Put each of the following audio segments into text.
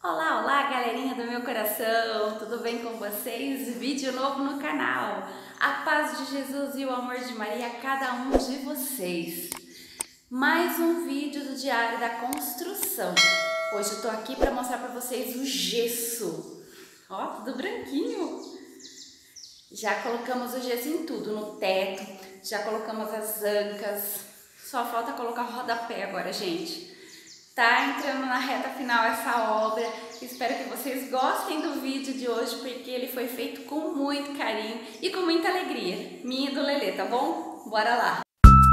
Olá, olá, galerinha do meu coração, tudo bem com vocês? Vídeo novo no canal. A paz de Jesus e o amor de Maria a cada um de vocês. Mais um vídeo do Diário da Construção. Hoje eu tô aqui para mostrar para vocês o gesso. Ó, tudo branquinho. Já colocamos o gesso em tudo, no teto, já colocamos as ancas. Só falta colocar o rodapé agora, gente. Tá entrando na reta final essa obra. Espero que vocês gostem do vídeo de hoje, porque ele foi feito com muito carinho e com muita alegria. Minha e do Lelê, tá bom? Bora lá!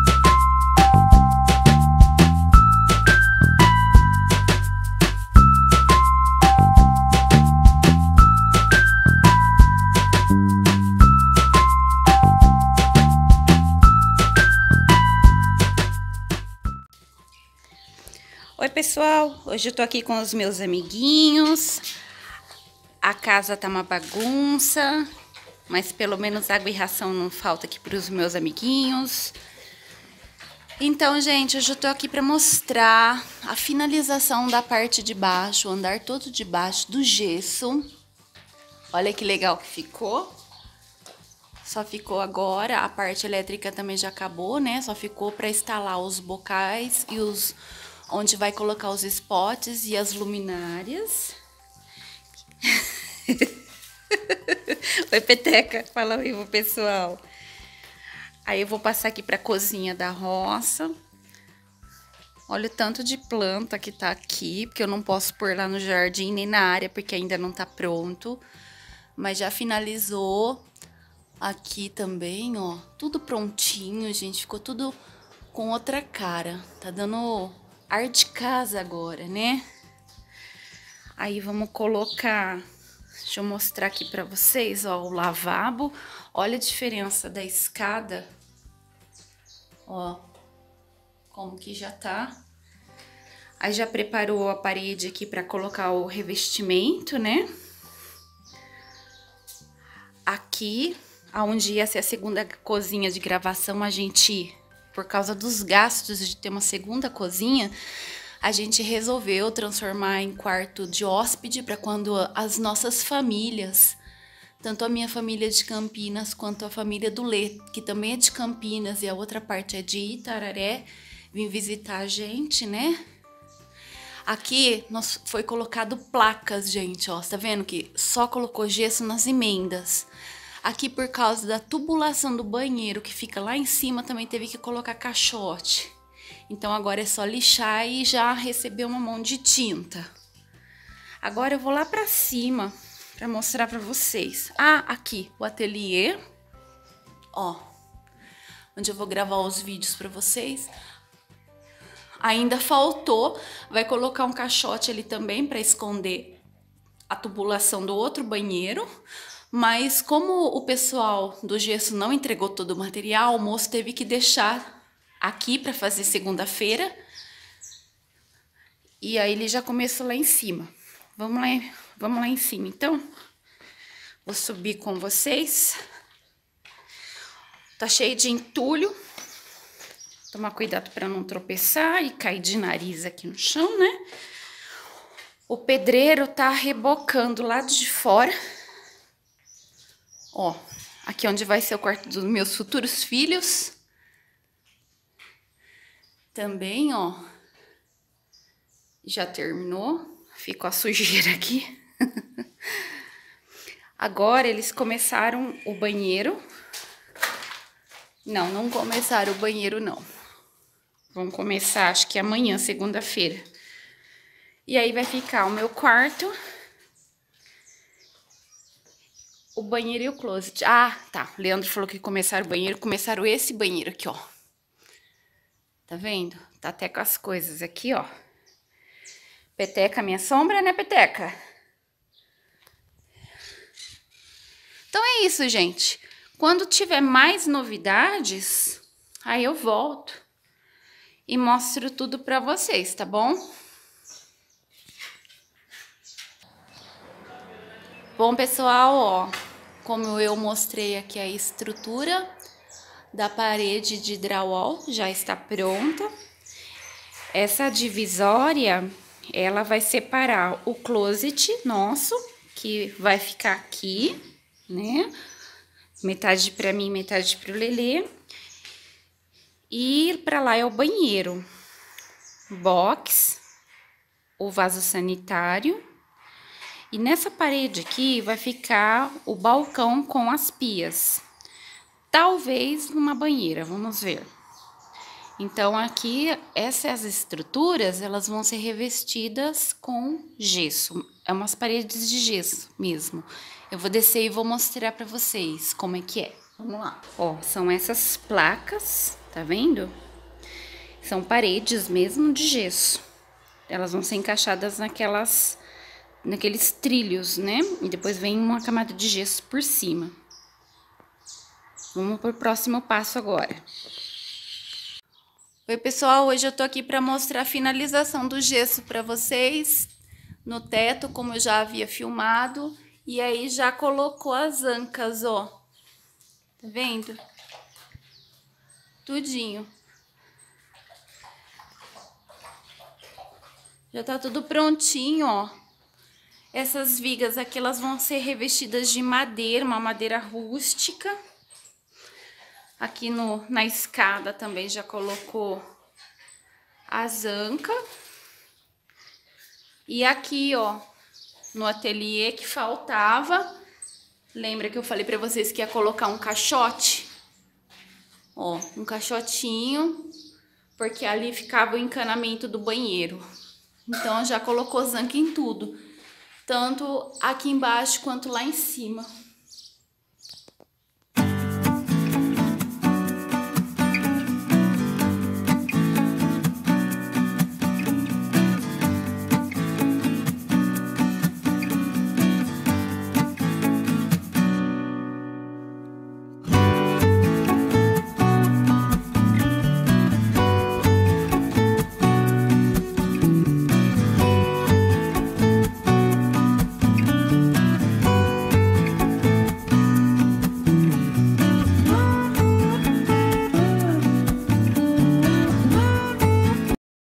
Oi pessoal, hoje eu tô aqui com os meus amiguinhos. A casa tá uma bagunça, mas pelo menos água e ração não falta aqui pros meus amiguinhos. Então, gente, hoje eu tô aqui pra mostrar a finalização da parte de baixo, o andar todo de baixo do gesso. Olha que legal que ficou. Só ficou agora, a parte elétrica também já acabou, né? Só ficou pra instalar os bocais e os... onde vai colocar os spots e as luminárias. Oi, Peteca, fala aí pro pessoal. Aí eu vou passar aqui pra cozinha da roça. Olha o tanto de planta que tá aqui, porque eu não posso pôr lá no jardim nem na área, porque ainda não tá pronto. Mas já finalizou aqui também, ó. Tudo prontinho, gente. Ficou tudo com outra cara. Tá dando ar de casa agora, né? Aí vamos colocar, deixa eu mostrar aqui pra vocês, ó, o lavabo. Olha a diferença da escada, ó, como que já tá. Aí já preparou a parede aqui pra colocar o revestimento, né? Aqui, aonde ia ser a segunda cozinha de gravação, a gente... Por causa dos gastos de ter uma segunda cozinha, a gente resolveu transformar em quarto de hóspede para quando as nossas famílias, tanto a minha família de Campinas quanto a família do Lê, que também é de Campinas e a outra parte é de Itararé, vim visitar a gente, né? Aqui foi colocado placas, gente, ó, tá vendo que só colocou gesso nas emendas. Aqui, por causa da tubulação do banheiro, que fica lá em cima, também teve que colocar caixote. Então, agora é só lixar e já receber uma mão de tinta. Agora, eu vou lá pra cima pra mostrar pra vocês. Ah, aqui, o ateliê. Ó, onde eu vou gravar os vídeos pra vocês. Ainda faltou, vai colocar um caixote ali também pra esconder a tubulação do outro banheiro. Mas como o pessoal do gesso não entregou todo o material, o moço teve que deixar aqui para fazer segunda-feira. E aí ele já começou lá em cima. Vamos lá em cima, então. Vou subir com vocês. Tá cheio de entulho. Tomar cuidado para não tropeçar e cair de nariz aqui no chão, né? O pedreiro tá rebocando lá de fora. Ó, aqui onde vai ser o quarto dos meus futuros filhos. Também, ó, já terminou. Ficou a sujeira aqui. Agora eles começaram o banheiro. Não, não começaram o banheiro, não. Vão começar, acho que amanhã, segunda-feira. E aí vai ficar o meu quarto, o banheiro e o closet. Ah, tá. O Leandro falou que começaram o banheiro. Começaram esse banheiro aqui, ó. Tá vendo? Tá até com as coisas aqui, ó. Peteca, minha sombra, né, Peteca? Então é isso, gente. Quando tiver mais novidades, aí eu volto e mostro tudo pra vocês, tá bom? Bom, pessoal, ó, como eu mostrei aqui a estrutura da parede de drywall, já está pronta. Essa divisória ela vai separar o closet nosso, que vai ficar aqui, né? Metade pra mim, metade pro Lelê. E pra lá é o banheiro. Box, o vaso sanitário. E nessa parede aqui vai ficar o balcão com as pias. Talvez uma banheira, vamos ver. Então, aqui, essas estruturas, elas vão ser revestidas com gesso. É umas paredes de gesso mesmo. Eu vou descer e vou mostrar pra vocês como é que é. Vamos lá. Ó, são essas placas, tá vendo? São paredes mesmo de gesso. Elas vão ser encaixadas naqueles trilhos, né? E depois vem uma camada de gesso por cima. Vamos pro próximo passo agora. Oi, pessoal, hoje eu tô aqui para mostrar a finalização do gesso para vocês no teto, como eu já havia filmado, e aí já colocou as ancas, ó. Tá vendo? Tudinho. Já tá tudo prontinho, ó. Essas vigas aqui, elas vão ser revestidas de madeira, uma madeira rústica. Aqui na escada também já colocou as ancas. E aqui, ó, no ateliê que faltava, lembra que eu falei pra vocês que ia colocar um caixote? Ó, um caixotinho, porque ali ficava o encanamento do banheiro. Então, já colocou zanca em tudo, tanto aqui embaixo quanto lá em cima.